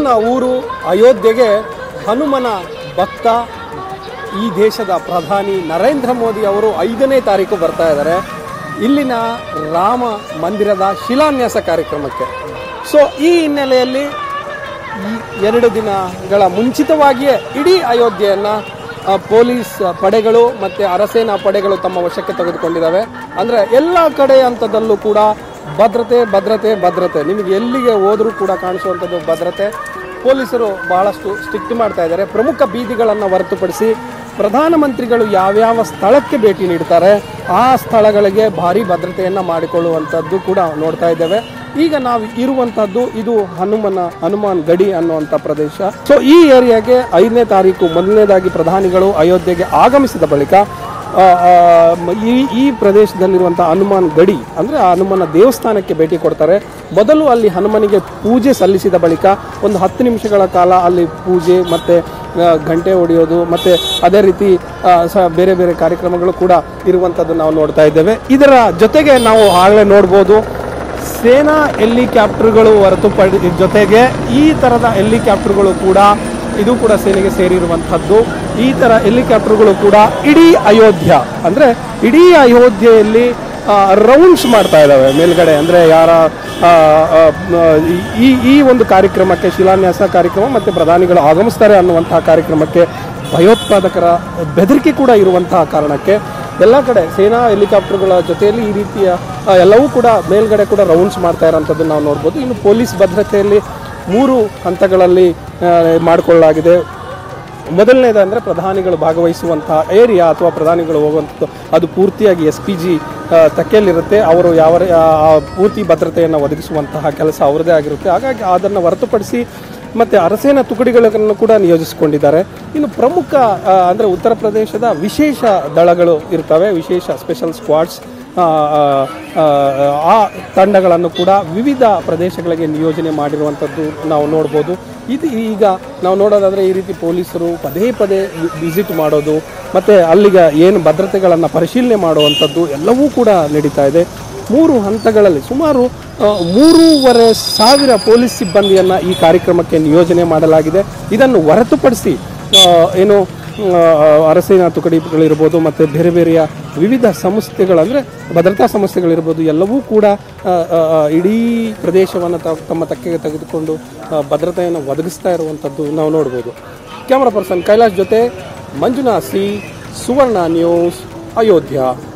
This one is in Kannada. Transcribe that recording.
ಹನುಮನ ಊರು ಅಯೋಧ್ಯೆಗೆ ಹನುಮನ ಭಕ್ತ ಈ ದೇಶದ ಪ್ರಧಾನಿ ನರೇಂದ್ರ ಮೋದಿ ಅವರು 5ನೇ ತಾರೀಕು ಬರ್ತಾ ಇದ್ದಾರೆ ಇಲ್ಲಿನ ರಾಮ ಮಂದಿರದ ಶಿಲಾನ್ಯಾಸ ಕಾರ್ಯಕ್ರಮಕ್ಕೆ. ಸೊ ಈ ಹಿನ್ನೆಲೆಯಲ್ಲಿ 2 ದಿನಗಳ ಮುಂಚಿತವಾಗಿಯೇ ಇಡೀ ಅಯೋಧ್ಯೆಯನ್ನು ಪೊಲೀಸ್ ಪಡೆಗಳು ಮತ್ತು ಅರಸೇನಾ ಪಡೆಗಳು ತಮ್ಮ ವಶಕ್ಕೆ ತೆಗೆದುಕೊಂಡಿದ್ದಾವೆ. ಅಂದರೆ ಎಲ್ಲ ಕಡೆ ಹಂತದಲ್ಲೂ ಕೂಡ ಭದ್ರತೆ ಭದ್ರತೆ ಭದ್ರತೆ, ನಿಮಗೆ ಎಲ್ಲಿಗೆ ಹೋದರೂ ಕೂಡ ಕಾಣಿಸುವಂಥದ್ದು ಭದ್ರತೆ. ಪೊಲೀಸರು ಬಹಳಷ್ಟು ಸ್ಟ್ರಿಕ್ಟ್ ಮಾಡ್ತಾ ಇದ್ದಾರೆ. ಪ್ರಮುಖ ಬೀದಿಗಳನ್ನು ಹೊರತುಪಡಿಸಿ ಪ್ರಧಾನಮಂತ್ರಿಗಳು ಯಾವ್ಯಾವ ಸ್ಥಳಕ್ಕೆ ಭೇಟಿ ನೀಡ್ತಾರೆ ಆ ಸ್ಥಳಗಳಿಗೆ ಭಾರಿ ಭದ್ರತೆಯನ್ನು ಮಾಡಿಕೊಳ್ಳುವಂಥದ್ದು ಕೂಡ ನೋಡ್ತಾ ಇದ್ದೇವೆ. ಈಗ ನಾವು ಇರುವಂಥದ್ದು ಇದು ಹನುಮಾನ್ ಗಡಿ ಅನ್ನುವಂಥ ಪ್ರದೇಶ. ಸೊ ಈ ಏರಿಯಾಗೆ 5ನೇ ತಾರೀಕು ಮೊದಲನೇದಾಗಿ ಪ್ರಧಾನಿಗಳು ಅಯೋಧ್ಯೆಗೆ ಆಗಮಿಸಿದ ಬಳಿಕ ಈ ಪ್ರದೇಶದಲ್ಲಿರುವಂಥ ಹನುಮಾನ್ ಗಡಿ ಅಂದರೆ ಹನುಮನ ದೇವಸ್ಥಾನಕ್ಕೆ ಭೇಟಿ ಕೊಡ್ತಾರೆ. ಮೊದಲು ಅಲ್ಲಿ ಹನುಮನಿಗೆ ಪೂಜೆ ಸಲ್ಲಿಸಿದ ಬಳಿಕ ಒಂದು 10 ನಿಮಿಷಗಳ ಕಾಲ ಅಲ್ಲಿ ಪೂಜೆ ಮತ್ತು ಗಂಟೆ ಹೊಡೆಯೋದು ಮತ್ತು ಅದೇ ರೀತಿ ಬೇರೆ ಬೇರೆ ಕಾರ್ಯಕ್ರಮಗಳು ಕೂಡ ಇರುವಂಥದ್ದು ನಾವು ನೋಡ್ತಾ ಇದ್ದೇವೆ. ಇದರ ಜೊತೆಗೆ ನಾವು ಆಗಲೇ ನೋಡ್ಬೋದು ಸೇನಾ ಹೆಲಿಕಾಪ್ಟರ್ಗಳು ಹೊರತುಪಡಿ ಜೊತೆಗೆ ಈ ಥರದ ಹೆಲಿಕಾಪ್ಟರ್ಗಳು ಕೂಡ ಇದು ಕೂಡ ಸೇನೆಗೆ ಸೇರಿರುವಂಥದ್ದು. ಈ ಥರ ಹೆಲಿಕಾಪ್ಟರ್ಗಳು ಕೂಡ ಇಡೀ ಅಯೋಧ್ಯ ಅಂದರೆ ಇಡೀ ಅಯೋಧ್ಯೆಯಲ್ಲಿ ರೌಂಡ್ಸ್ ಮಾಡ್ತಾ ಇದ್ದಾವೆ ಮೇಲ್ಗಡೆ. ಅಂದರೆ ಈ ಒಂದು ಕಾರ್ಯಕ್ರಮಕ್ಕೆ ಶಿಲಾನ್ಯಾಸ ಕಾರ್ಯಕ್ರಮ ಮತ್ತು ಪ್ರಧಾನಿಗಳು ಆಗಮಿಸ್ತಾರೆ ಅನ್ನುವಂತಹ ಕಾರ್ಯಕ್ರಮಕ್ಕೆ ಭಯೋತ್ಪಾದಕರ ಬೆದರಿಕೆ ಕೂಡ ಇರುವಂತಹ ಕಾರಣಕ್ಕೆ ಎಲ್ಲ ಕಡೆ ಸೇನಾ ಹೆಲಿಕಾಪ್ಟರ್ಗಳ ಜೊತೆಯಲ್ಲಿ ಈ ರೀತಿಯ ಎಲ್ಲವೂ ಕೂಡ ಮೇಲ್ಗಡೆ ಕೂಡ ರೌಂಡ್ಸ್ ಮಾಡ್ತಾ ಇರೋಂಥದ್ದು ನಾವು ನೋಡ್ಬೋದು. ಇನ್ನು ಪೊಲೀಸ್ ಭದ್ರತೆಯಲ್ಲಿ 3 ಹಂತಗಳಲ್ಲಿ ಮಾಡಿಕೊಳ್ಳಲಾಗಿದೆ. ಮೊದಲನೇದಂದರೆ ಪ್ರಧಾನಿಗಳು ಭಾಗವಹಿಸುವಂತಹ ಏರಿಯಾ ಅಥವಾ ಪ್ರಧಾನಿಗಳು ಹೋಗುವಂಥದ್ದು ಅದು ಪೂರ್ತಿಯಾಗಿ SPG ತಕ್ಕೆಯಲ್ಲಿರುತ್ತೆ. ಅವರು ಪೂರ್ತಿ ಭದ್ರತೆಯನ್ನು ಒದಗಿಸುವಂತಹ ಕೆಲಸ ಅವರದೇ ಆಗಿರುತ್ತೆ. ಹಾಗಾಗಿ ಅದನ್ನು ಹೊರತುಪಡಿಸಿ ಮತ್ತು ಅರಸೇನಾ ತುಕಡಿಗಳನ್ನು ಕೂಡ ನಿಯೋಜಿಸಿಕೊಂಡಿದ್ದಾರೆ. ಇನ್ನು ಪ್ರಮುಖ ಅಂದರೆ ಉತ್ತರ ಪ್ರದೇಶದ ವಿಶೇಷ ದಳಗಳು ಇರ್ತವೆ, ವಿಶೇಷ ಸ್ಪೆಷಲ್ ಸ್ಕ್ವಾಡ್ಸ್. ಆ ತಂಡಗಳನ್ನು ಕೂಡ ವಿವಿಧ ಪ್ರದೇಶಗಳಿಗೆ ನಿಯೋಜನೆ ಮಾಡಿರುವಂಥದ್ದು ನಾವು ನೋಡ್ಬೋದು. ಇದು ಈಗ ನಾವು ನೋಡೋದಾದರೆ ಈ ರೀತಿ ಪೊಲೀಸರು ಪದೇ ಪದೇ ವಿಸಿಟ್ ಮಾಡೋದು ಮತ್ತು ಅಲ್ಲಿಗೆ ಏನು ಭದ್ರತೆಗಳನ್ನು ಪರಿಶೀಲನೆ ಮಾಡುವಂಥದ್ದು ಎಲ್ಲವೂ ಕೂಡ ನಡೀತಾ ಇದೆ. 3 ಹಂತಗಳಲ್ಲಿ ಸುಮಾರು 3,500 ಪೊಲೀಸ್ ಸಿಬ್ಬಂದಿಯನ್ನು ಈ ಕಾರ್ಯಕ್ರಮಕ್ಕೆ ನಿಯೋಜನೆ ಮಾಡಲಾಗಿದೆ. ಇದನ್ನು ಹೊರತುಪಡಿಸಿ ಏನು ಅರಸೇನಾ ತುಕಡಿಗಳಿರ್ಬೋದು ಮತ್ತು ಬೇರೆ ಬೇರೆಯ ವಿವಿಧ ಸಂಸ್ಥೆಗಳಂದರೆ ಭದ್ರತಾ ಸಂಸ್ಥೆಗಳಿರ್ಬೋದು ಎಲ್ಲವೂ ಕೂಡ ಇಡೀ ಪ್ರದೇಶವನ್ನು ತಮ್ಮ ತೆಕ್ಕೆಗೆ ತೆಗೆದುಕೊಂಡು ಭದ್ರತೆಯನ್ನು ಒದಗಿಸ್ತಾ ಇರುವಂಥದ್ದು ನಾವು ನೋಡ್ಬೋದು. ಕ್ಯಾಮರಾ ಪರ್ಸನ್ ಕೈಲಾಶ್ ಜೊತೆ ಮಂಜುನಾಥ್ ಸಿ, ಸುವರ್ಣ ನ್ಯೂಸ್, ಅಯೋಧ್ಯ.